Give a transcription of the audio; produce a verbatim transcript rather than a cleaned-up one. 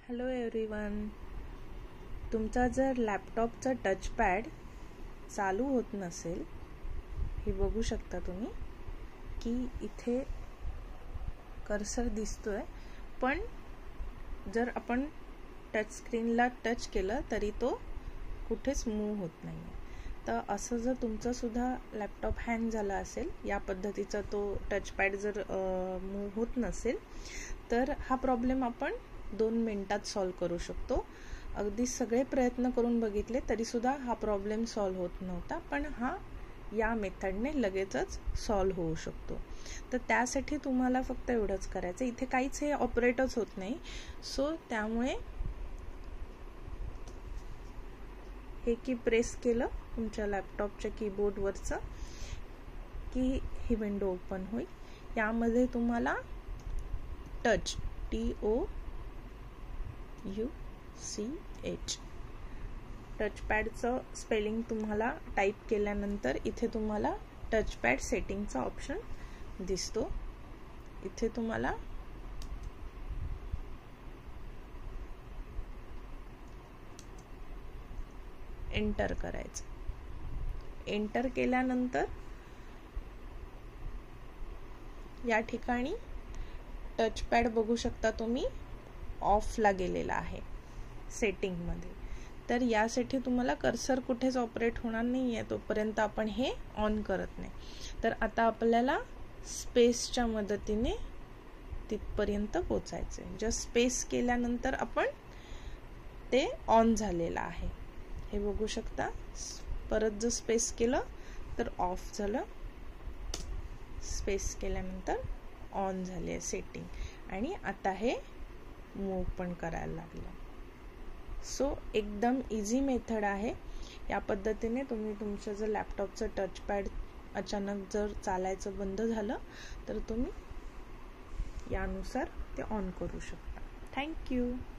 Hello everyone. तुमचा जर लॅपटॉपचा टचपॅड चालू होत नसेल, हे बघू शकता तुम्ही की इथे कर्सर दिसतोय, पण जर आपण टच स्क्रीनला टच केलं तरी तो कुठेच मूव्ह होत नाही. तर असं जर तुमचं सुद्धा लॅपटॉप हँग झाला असेल, या पद्धतीचा तो टचपॅड जर मूव्ह होत नसेल, तर हा प्रॉब्लेम आपण दोन मिनिटात सॉल्व करू शकतो. अगदी सगळे प्रयत्न करून बघितले तरी सुद्धा हा प्रॉब्लेम सॉल्व होत नव्हता, पण हा या मेथडने लगेचच सॉल्व होऊ शकतो. तर त्यासाठी तुम्हाला फक्त एवढंच करायचं, इथे काहीच हे ऑपरेटच होत नाही. सो त्यामुळे हे की प्रेस केलं तुमच्या लॅपटॉपच्या कीबोर्डवरचं की ही विंडो ओपन होईल. यामध्ये तुम्हाला touch T O U C H टचपॅडचं स्पेलिंग तुम्हाला टाईप केल्यानंतर इथे तुम्हाला टचपॅड सेटिंगचा ऑप्शन दिसतो. इथे तुम्हाला एंटर करायचं. एंटर केल्यानंतर या ठिकाणी टचपॅड बघू शकता तुम्ही ऑफला गेलेला आहे सेटिंगमध्ये. तर यासाठी तुम्हाला कर्सर कुठेच ऑपरेट होणार नाही आहे तोपर्यंत आपण हे ऑन करत नाही. तर आता आपल्याला स्पेसच्या मदतीने तिथपर्यंत पोचायचं आहे. जस्ट स्पेस केल्यानंतर आपण ते ऑन झालेलं आहे हे बघू शकता. परत जर स्पेस केलं तर ऑफ झालं, स्पेस केल्यानंतर ऑन झाले आहे सेटिंग, आणि आता हे मूव पण करायला लागलं. सो एकदम इझी मेथड आहे. या पद्धतीने तुम्ही तुमचं जर लॅपटॉपचं टचपॅड अचानक जर चालायचं बंद झालं तर तुम्ही यानुसार ते ऑन करू शकता. थँक्यू.